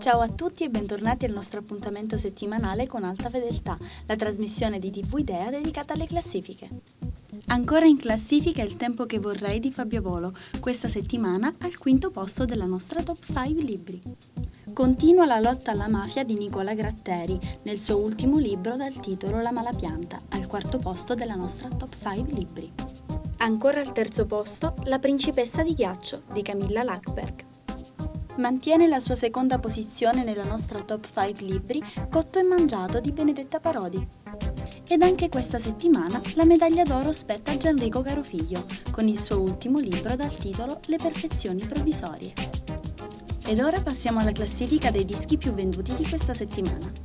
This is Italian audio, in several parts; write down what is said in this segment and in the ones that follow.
Ciao a tutti e bentornati al nostro appuntamento settimanale con Alta Fedeltà, la trasmissione di TV Idea dedicata alle classifiche. Ancora in classifica Il tempo che vorrei di Fabio Volo, questa settimana al quinto posto della nostra top 5 libri. Continua la lotta alla mafia di Nicola Gratteri nel suo ultimo libro dal titolo La Malapianta, al quarto posto della nostra top 5 libri. Ancora al terzo posto La principessa di ghiaccio di Camilla Lackberg. Mantiene la sua seconda posizione nella nostra top 5 libri Cotto e mangiato di Benedetta Parodi. Ed anche questa settimana la medaglia d'oro spetta a Gianrico Carofiglio con il suo ultimo libro dal titolo Le perfezioni provvisorie. Ed ora passiamo alla classifica dei dischi più venduti di questa settimana.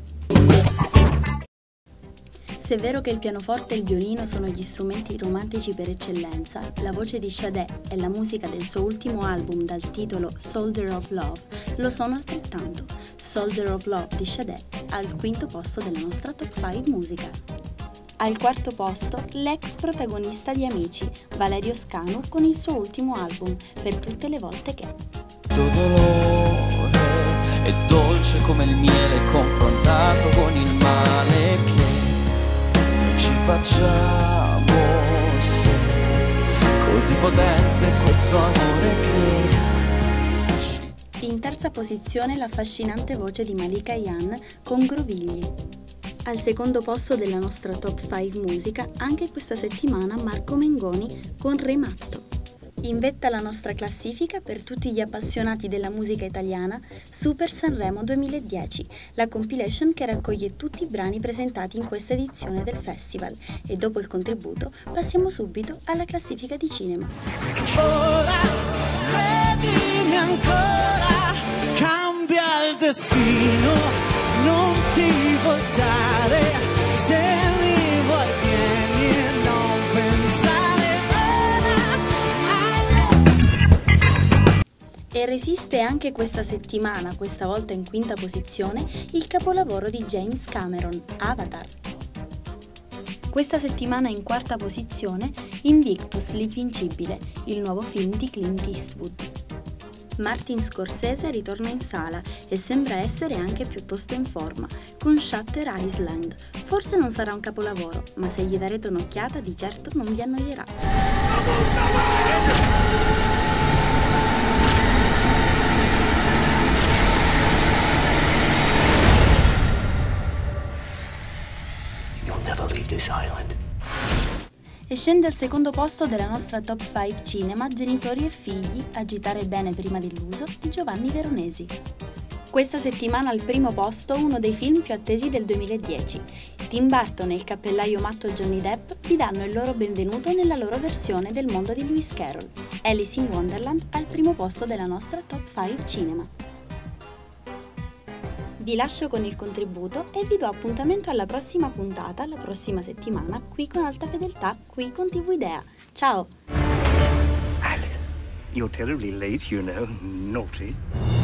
Se è vero che il pianoforte e il violino sono gli strumenti romantici per eccellenza, la voce di Sade e la musica del suo ultimo album dal titolo Soldier of Love lo sono altrettanto. Soldier of Love di Sade al quinto posto della nostra top 5 musica. Al quarto posto l'ex protagonista di Amici, Valerio Scanu, con il suo ultimo album Per tutte le volte che. Questo dolore è dolce come il miele confrontato con il male che ci facciamo, se così potente questo amore che... In terza posizione l'affascinante voce di Malika Ayane con Grovigli. Al secondo posto della nostra top 5 musica anche questa settimana Marco Mengoni con Re matto. In vetta alla nostra classifica per tutti gli appassionati della musica italiana Super Sanremo 2010, la compilation che raccoglie tutti i brani presentati in questa edizione del festival. E dopo il contributo passiamo subito alla classifica di cinema. Ora credimi ancora, cambia il destino, non ti voltare, se mi vuoi vieni e non pensare. E resiste anche questa settimana, questa volta in quinta posizione, il capolavoro di James Cameron, Avatar. Questa settimana in quarta posizione Invictus l'Invincibile, il nuovo film di Clint Eastwood. Martin Scorsese ritorna in sala e sembra essere anche piuttosto in forma, con Shutter Island. Forse non sarà un capolavoro, ma se gli darete un'occhiata di certo non vi annoierà. E scende al secondo posto della nostra top 5 cinema Genitori e figli, agitare bene prima dell'uso di Giovanni Veronesi. Questa settimana al primo posto uno dei film più attesi del 2010. Tim Burton e il cappellaio matto Johnny Depp vi danno il loro benvenuto nella loro versione del mondo di Lewis Carroll. Alice in Wonderland al primo posto della nostra top 5 cinema. Vi lascio con il contributo e vi do appuntamento alla prossima puntata, la prossima settimana, qui con Alta Fedeltà, qui con TV Idea. Ciao! Alice, you're terribly late, you know. Naughty.